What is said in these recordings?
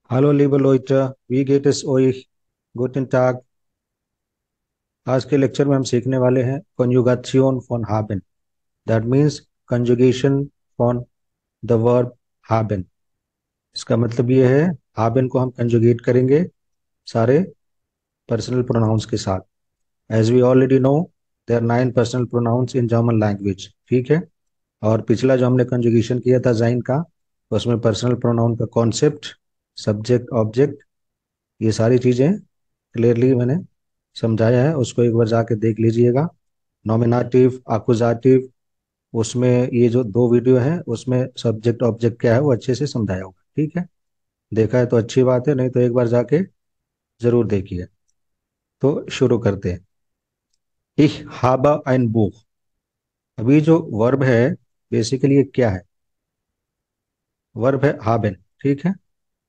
Hallo liebe Leute, wie geht es euch? Guten Tag। आज के lecture में हम सीखने वाले हैं conjugation von haben। That means conjugation von the verb haben। इसका मतलब ये है haben को हम conjugate करेंगे सारे personal pronouns के साथ। As we already know, there are 9 personal pronouns in German language। ठीक है। और पिछला जो हमने conjugation किया था sein का, उसमें personal pronoun का concept, subject, object, ये सारी चीजें क्लियरली मैंने समझाया है। उसको एक बार जाके देख लीजिएगा। नॉमिनेटिव, अकुजाटिव, उसमें ये जो दो वीडियो है उसमें सब्जेक्ट ऑब्जेक्ट क्या है वो अच्छे से समझाया होगा। ठीक है। देखा है तो अच्छी बात है, नहीं तो एक बार जाके जरूर देखिए। तो शुरू करते हैं। Ich habe ein Buch। अभी जो वर्ब है बेसिकली ये क्या है? वर्ब है haben। ठीक है।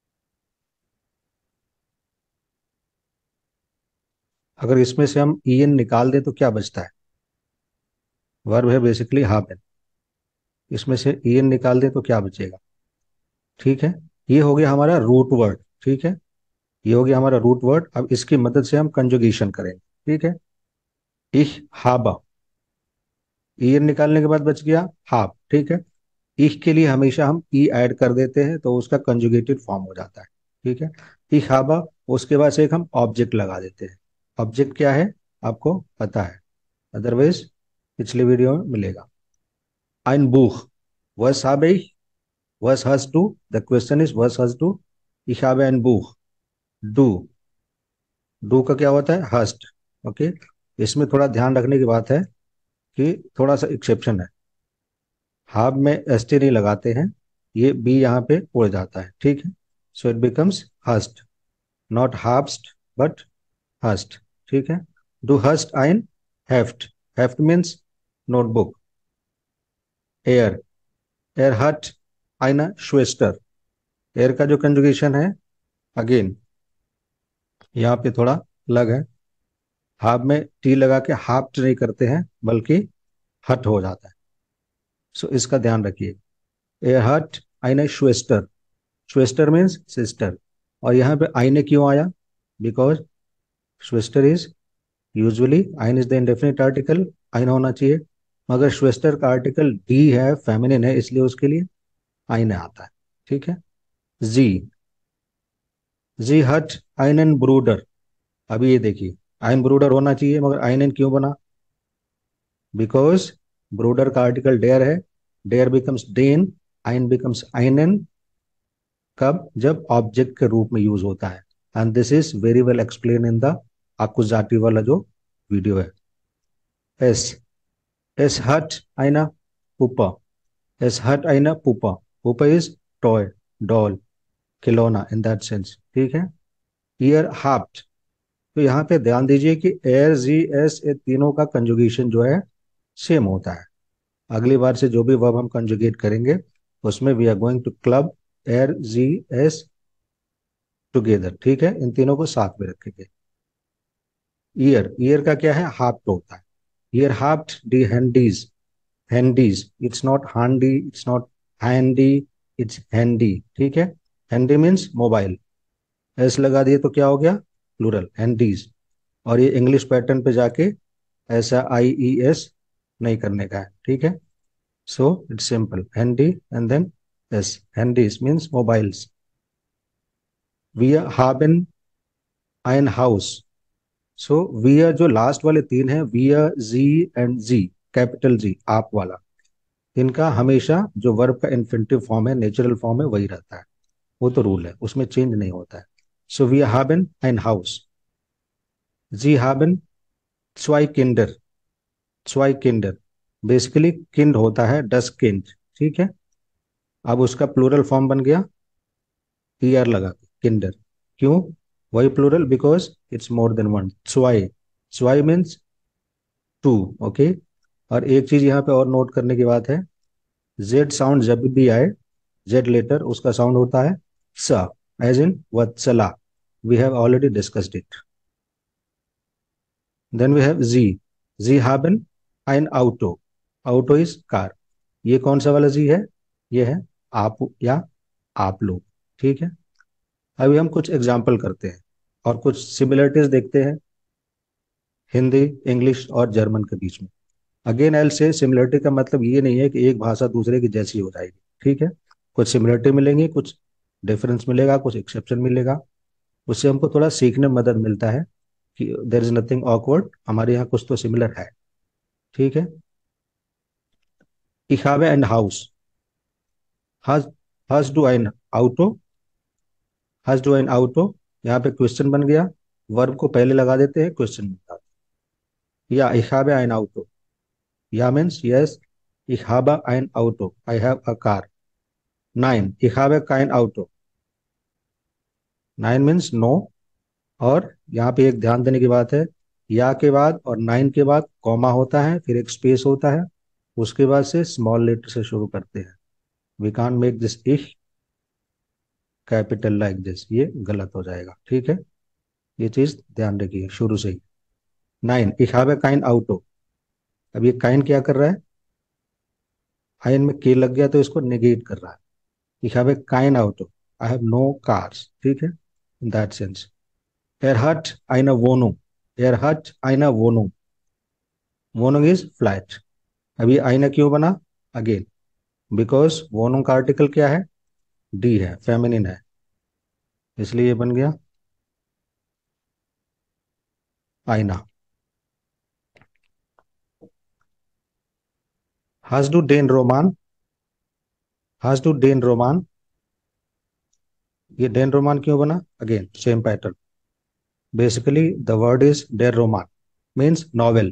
अगर इसमें से हम en निकाल दें तो क्या बचता है? वर्ब है बेसिकली haben। इसमें से en निकाल दें तो क्या बचेगा? ठीक है। ये हो गया हमारा रूट वर्ड। ठीक है। ये हो गया हमारा रूट वर्ड। अब इसकी मदद से हम कंजुगेशन करेंगे। ठीक है। इह हाबा, ई निकालने के बाद बच गया हाब। ठीक है। इह के लिए हमेशा हम ई ऐड कर देते हैं तो उसका कंजुगेटेड फॉर्म हो जाता है। ठीक है। इह हाबा, उसके बाद से एक हम ऑब्जेक्ट लगा देते हैं। ऑब्जेक्ट क्या है आपको पता है, अदरवाइज पिछले वीडियो में मिलेगा। ein Buch, was habe ich, was hast du, the question is was hast du, ich habe ein Buch। du, डू का क्या होता है हस्ट। ओके। इसमें थोड़ा ध्यान रखने की बात है कि थोड़ा सा एक्सेप्शन है। हाब में एस टी नहीं लगाते हैं, ये बी यहाँ पे उड़ जाता है। ठीक है। सो इट बिकम्स हस्ट, नॉट हाब्स्ट बट हस्ट। ठीक है। डू हस्ट आइन हेफ्ट। हेफ्ट मीन्स नोटबुक। एयर, एयर हट आइन श्वेस्टर। एयर का जो कंजुगेशन है अगेन यहाँ पे थोड़ा अलग है। हाब में टी लगा के हाफ्ट नहीं करते हैं बल्कि हट हो जाता है। सो इसका ध्यान रखिए। ए हट आइने श्वेस्टर। श्वेस्टर मीन्स सिस्टर। और यहाँ पे आइने क्यों आया? बिकॉज श्वेस्टर इज यूजुअली, आइन इज द इंडेफिनिट आर्टिकल, आइन होना चाहिए। मगर श्वेस्टर का आर्टिकल डी है, फेमिनिन है, इसलिए उसके लिए आइने आता है। ठीक है। जी, जी हट आइनन ब्रूडर। अभी ये देखिए, आइन ब्रूडर होना चाहिए मगर आइनन क्यों बना? बिकॉज ब्रूडर का आर्टिकल डेयर है, डेयर बिकम्स डेन, आइन बिकम्स आइनन। कब? जब ऑब्जेक्ट के रूप में यूज होता है। And this is very well explain in the आकुजाटिव वाला जो वीडियो है। एस, एस हट आइना पुपा। एस हट आइना पुपा। पुपा इज टॉय, डॉल, खिलौना इन दैट सेंस। ठीक है। ईयर हाफ्ट। तो यहाँ पे ध्यान दीजिए कि एयर जी एस ये तीनों का कंजुगेशन जो है सेम होता है। अगली बार से जो भी वर्ब हम कंजुगेट करेंगे उसमें we are going to club एयर जी एस टुगेदर। ठीक है। इन तीनों को साथ में रखेंगे। ईयर, ईयर का क्या है हाफ्ट होता है। ईयर हाफ्ट दी हैंडीज। हैंडीज, इट्स नॉट हांडी, इट्स नॉट हैंडी, इट्स हैंडी। ठीक है। Handy means mobile. एस लगा दिए तो क्या हो गया? प्लूरल, हैंडीज। और ये इंग्लिश पैटर्न पे जाके ऐसा आई ई एस नहीं करने का है। ठीक है। सो इट्स सिंपल, हैंडी एंड देन एस। हैंडीज मीन्स मोबाइल्स। वी haben ein हाउस। सो वियर जो लास्ट वाले तीन हैं, वियर, जी एंड जी, कैपिटल जी, आप वाला, इनका हमेशा जो वर्ब का इन्फिनिटिव फॉर्म है, नेचुरल फॉर्म है, वही रहता है। वो तो रूल है, उसमें चेंज नहीं होता है। सो वी haben ein हाउस। जी haben zwei किंडर। zwei किंडर, बेसिकली किंड होता है डस किंड। ठीक है। अब उसका प्लूरल फॉर्म बन गया ई आर लगा के किंडर। क्यों? वही plural, because it's more than one. zwei, zwei means two. Okay. और एक चीज यहाँ पे और नोट करने की बात है, जेड साउंड जब भी आए, जेड लेटर, उसका साउंड होता है स, as in Vatsala. We have already discussed it. Then we have जी, जी haben ein auto। ऑटो इज कार। ये कौन सा वाला जी है? ये है आप या आप लोग। ठीक है। अभी हम कुछ एग्जाम्पल करते हैं और कुछ सिमिलरिटीज देखते हैं हिंदी, इंग्लिश और जर्मन के बीच में। Again I will say similarity का मतलब ये नहीं है कि एक भाषा दूसरे की जैसी हो जाएगी, ठीक है। कुछ सिमिलरिटी मिलेंगी, कुछ डिफरेंस मिलेगा, कुछ एक्सेप्शन मिलेगा। उससे हमको थोड़ा सीखने में मदद मिलता है कि देर इज नथिंग ऑकवर्ड, हमारे यहाँ कुछ तो सिमिलर है, ठीक है। Ich habe ein Haus. Hast, hast du ein Auto? Hast du ein Auto? यहाँ पे क्वेश्चन बन गया, वर्ब को पहले लगा देते हैं, क्वेश्चन बनता है। या ich habe ein Auto. Ja means yes, ich habe ein Auto. I have a car. Nein, ich habe kein Auto. Nein means no। और यहाँ पे एक ध्यान देने की बात है, या के बाद और नाइन के बाद कॉमा होता है, फिर एक स्पेस होता है, उसके बाद से स्मॉल लेटर से शुरू करते हैं। वी कांट मेक दिस इश कैपिटल लाइक दिस, ये गलत हो जाएगा, ठीक है। ये चीज ध्यान रखिए शुरू से ही। नाइन, ich habe kein Auto। अब ये काइन क्या कर रहा है, आइन में के लग गया तो इसको नेगेट कर रहा है। ich habe kein Auto, I have no cars, ठीक है, in that sense. er hat eine Wohnung, er hat eine Wohnung। Wohnung is flat. अभी आईना क्यों बना, अगेन बिकॉज वोनों का आर्टिकल क्या है, डी है, फेमिनिन है, इसलिए ये बन गया आईना। Hast du den Roman? Hast du den Roman? ये डेन रोमान क्यों बना, again same pattern. Basically the word is डेर रोमान, मीन्स नॉवेल,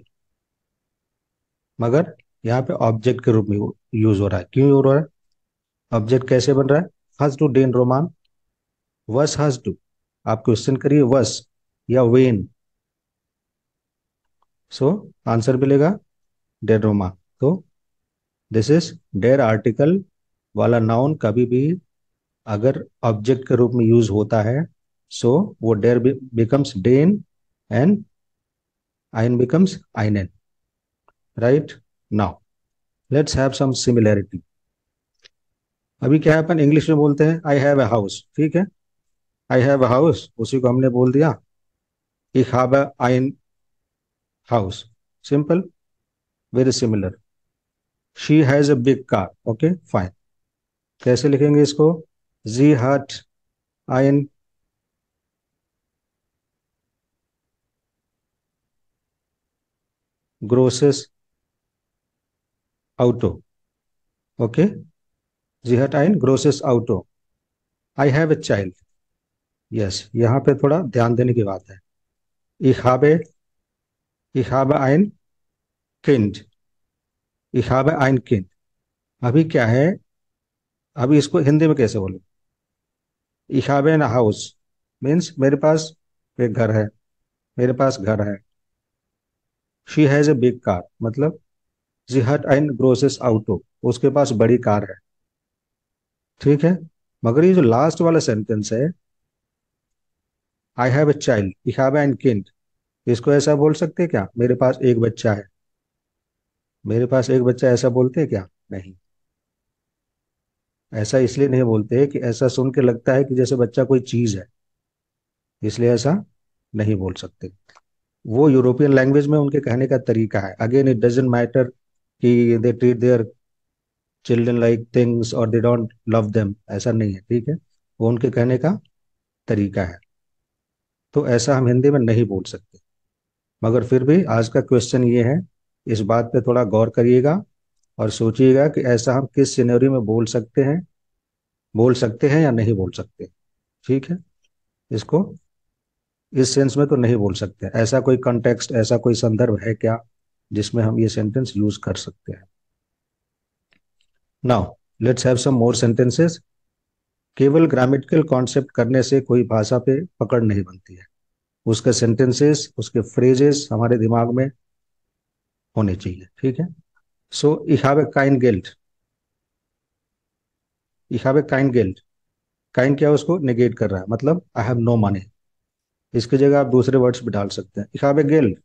मगर यहाँ पे ऑब्जेक्ट के रूप में यूज हो रहा है। क्यों हो रहा है, ऑब्जेक्ट कैसे बन रहा है, हज डू डेन रोमान, वस हज डू। आप क्वेश्चन करिए वस या वेन, सो आंसर मिलेगा डेर रोमान। तो दिस इज डेर आर्टिकल वाला नाउन कभी भी अगर ऑब्जेक्ट के रूप में यूज होता है, सो वो डेर बिकम्स डेन एंड आइन बिकम्स आइनन, right. Now let's have some similarity. अभी क्या है, अपन इंग्लिश में बोलते हैं आई हैव अ हाउस, ठीक है। आई हैव अ हाउस, उसी को हमने बोल दिया ich habe ein हाउस, simple, very similar. She has a big car, okay fine. कैसे लिखेंगे इसको, जी हट आइन ग्रोसेस auto, ओके। जी हट आइन ग्रोसेस auto। I have a child, yes, यहाँ पे थोड़ा ध्यान देने की बात है। ich habe ich habe ein Kind, ich habe ein Kind। अभी क्या है, अभी इसको हिंदी में कैसे बोलो, ich habe ein हाउस, मीन्स मेरे पास एक घर है, मेरे पास घर है। She has a big car, मतलब जी हट ein ग्रोसेस auto, उसके पास बड़ी कार है, ठीक है। मगर ये जो लास्ट वाला सेंटेंस है, I have a child, ich habe ein Kind, इसको ऐसा बोल सकते हैं क्या, मेरे पास एक बच्चा है, मेरे पास एक बच्चा, ऐसा बोलते हैं क्या, नहीं। ऐसा इसलिए नहीं बोलते कि ऐसा सुन के लगता है कि जैसे बच्चा कोई चीज है, इसलिए ऐसा नहीं बोल सकते। वो यूरोपियन लैंग्वेज में उनके कहने का तरीका है। अगेन इट डजेंट मैटर कि they treat their children like things और दे डोंट लव देम, ऐसा नहीं है, ठीक है। वो उनके कहने का तरीका है, तो ऐसा हम हिंदी में नहीं बोल सकते। मगर फिर भी आज का क्वेश्चन ये है, इस बात पे थोड़ा गौर करिएगा और सोचिएगा कि ऐसा हम किस सिनेरियो में बोल सकते हैं या नहीं बोल सकते, ठीक है। इसको इस सेंस में तो नहीं बोल सकते, ऐसा कोई कॉन्टेक्स्ट, ऐसा कोई संदर्भ है क्या जिसमें हम ये सेंटेंस यूज कर सकते हैं। Now let's have some more sentences. केवल ग्रामेटिकल कॉन्सेप्ट करने से कोई भाषा पे पकड़ नहीं बनती है, उसके सेंटेंसेस, उसके फ्रेजेस हमारे दिमाग में होने चाहिए, ठीक है। So ich habe kein Geld, ich habe kein Geld। काइन क्या है, उसको नेगेट कर रहा है, मतलब आई हैव नो मनी। इसकी जगह आप दूसरे वर्ड्स भी डाल सकते हैं, ich habe Geld,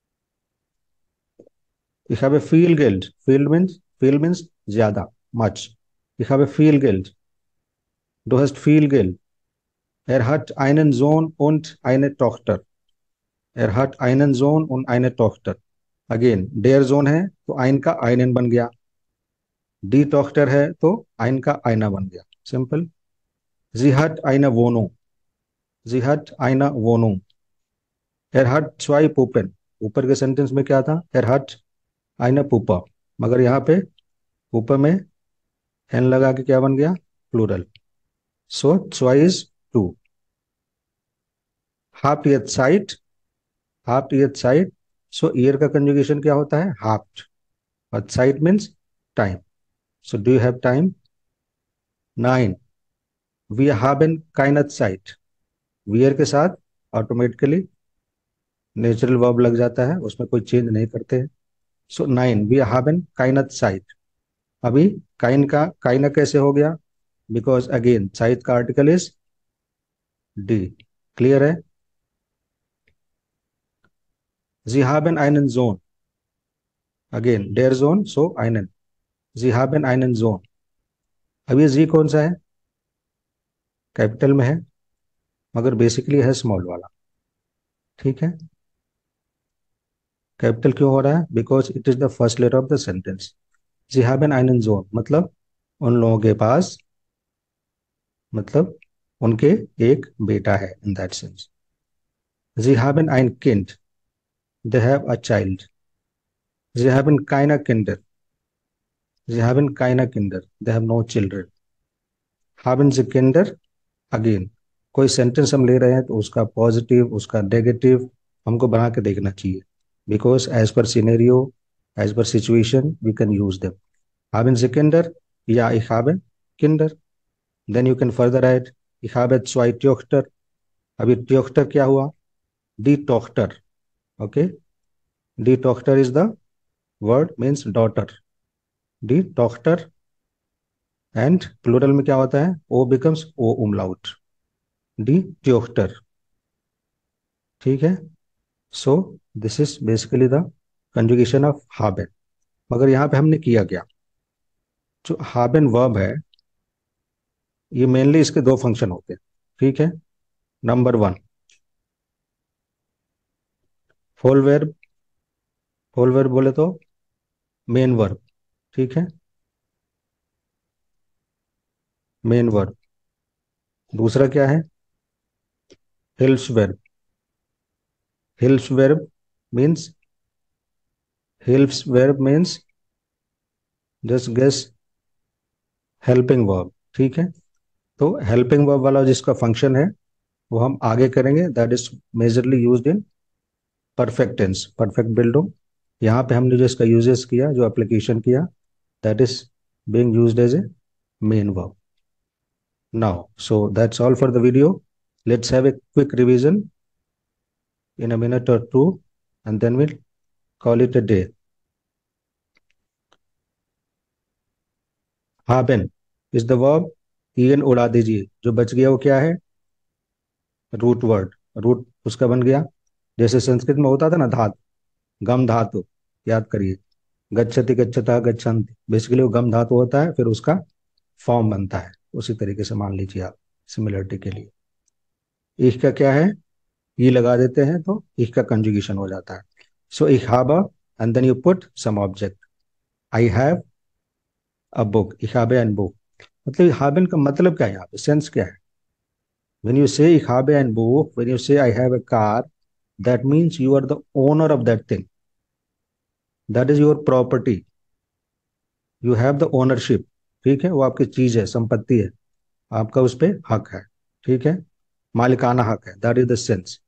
ich habe viel Geld। viel means ज्यादा, much. ich habe viel Geld, du hast viel Geld, Er hat einen Sohn und eine Tochter. Er hat einen Sohn und eine Tochter. Again डेयर जोन है तो आइन का आइनन बन गया, D टॉक्टर है तो आइन का आइना बन गया, सिंपल। जी हट आइना वोनो, जी हट आइना वोनो। एर हट zwei पुपन, ऊपर के सेंटेंस में क्या था, एर हट आइना पुपा, मगर यहाँ पे पुपा में एन लगा के क्या बन गया, plural. So zwei is two. हाफ ईयर साइट, हाफ ईयर साइट। सो ईयर का कंजुगेशन क्या होता है, हाफ्ट, और साइट means time. So do you have time. 9, वी haben keine Zeit। वियर के साथ ऑटोमेटिकली नेचुरल वर्ब लग जाता है, उसमें कोई चेंज नहीं करते हैं। सो 9, वी haben keine Zeit। अभी काइन का काइना कैसे हो गया, बिकॉज अगेन साइट का आर्टिकल इज डी। क्लियर है। Sie haben einen Sohn, again डेयर जोन so einen। Sie haben einen Sohn। अब ये जी कौन सा है, कैपिटल में है, मगर बेसिकली है स्मॉल वाला, ठीक है। कैपिटल क्यों हो रहा है, because it is the first letter of the sentence. जी haben einen Sohn मतलब उन लोगों के पास, मतलब उनके एक बेटा है, in that sense. Sie haben ein Kind, they have a child। Sie haben keine Kinder, sie haben keine Kinder, they have no children। Haben Sie Kinder, again कोई सेंटेंस हम ले रहे हैं तो उसका पॉजिटिव उसका नेगेटिव हमको बना के देखना चाहिए, because as per scenario, as per situation we can use them. haben Sie Kinder, ja ich habe Kinder। then you can further add ich habe zwei Töchter। अभी Töchter क्या हुआ, die Tochter, okay। die Tochter is the word means daughter, die Tochter। And plural में क्या होता है, O becomes O umlaut, die Töchter, ठीक है। So this is basically the conjugation of haben। मगर यहाँ पे हमने किया क्या, जो haben वर्ब है ये मेनली इसके दो फंक्शन होते हैं, ठीक है। Number 1 full verb, full verb बोले तो मेन वर्ब, ठीक है, मेन वर्ब। दूसरा क्या है, helps verb. Helps verb means, helps verb means just guess helping verb, ठीक है। तो हेल्पिंग वर्ब वाला जिसका फंक्शन है वो हम आगे करेंगे, that is majorly used in perfect tense, perfect building. यहाँ पे हमने जो इसका यूजेस किया, जो एप्लीकेशन किया, that is being used as a main verb now। So that's all for the video। let's have a quick revision in a minute or two and then we'll call it a day। haben is the verb, en उड़ा दीजिए, जो बच गया वो क्या है, root word, root उसका बन गया। जैसे संस्कृत में होता था ना धातु, गम धातु, याद करिए, गच्छति गच्छता गच्छन्ति, बेसिकली वो गम धातु होता है, फिर उसका फॉर्म बनता है, उसी तरीके से मान लीजिए आप सिमिलरिटी के लिए। ich का क्या है, ये लगा देते हैं तो ich का कंजुगेशन हो जाता है। So ich habe and then you put some object। I have a book, ich habe ein Buch। मतलब haben का मतलब क्या है, यहाँ पे सेंस क्या है। when you say ich habe ein Buch, when you say I have a car, that means you are the owner of that thing, that is your property, you have the ownership, ठीक है। वो आपकी चीज है, संपत्ति है, आपका उस पर हक है, ठीक है, मालिकाना हक है, दैट इज द सेंस।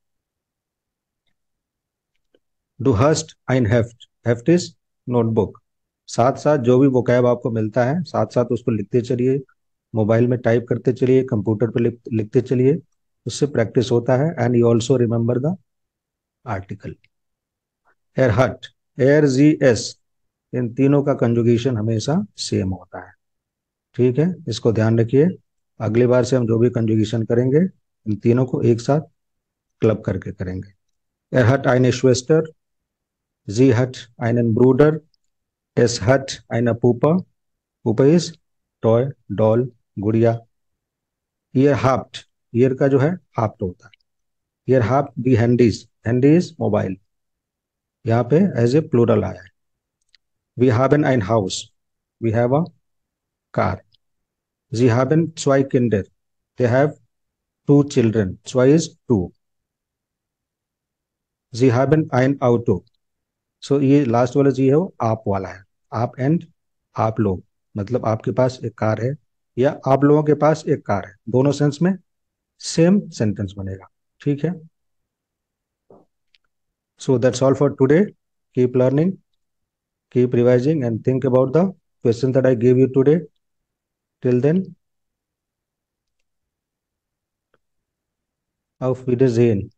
डू हस्ट ein हेफ्ट, हेफ्ट इज नोटबुक। साथ साथ जो भी वोकैब आपको मिलता है साथ साथ उसको लिखते चलिए, मोबाइल में टाइप करते चलिए, कंप्यूटर पे लिखते चलिए, उससे प्रैक्टिस होता है and you also remember the article. एर हट, एर जी एस, इन तीनों का कंजुगेशन हमेशा सेम होता है, ठीक है, इसको ध्यान रखिए। अगली बार से हम जो भी कंजुगेशन करेंगे इन तीनों को एक साथ क्लब करके करेंगे। Er hat eine Schwester, sie hat einen Bruder, es hat eine Puppe, Puppe is toy, doll, गुड़िया। Ihr habt, ईयर का जो है हाफ तो होता है। ईयर हाफ दी हैंडीज, हैंडीज मोबाइल, यहाँ पे एज ए प्लूरल आया है। वी हैव एन हाउस, वी हैव अ कार। जी हैव एन zwei किंडर, they have two children, zwei is two. जी हैव एन auto, सो ये लास्ट वाला जी है वो आप वाला है। आप एंड आप लोग, मतलब आपके पास एक कार है या आप लोगों के पास एक कार है, दोनों सेंस में सेम सेंटेंस बनेगा। ठीक है, so that's all for today. Keep learning, keep revising and think about the question that I give you today. Till then, auf Wiedersehen।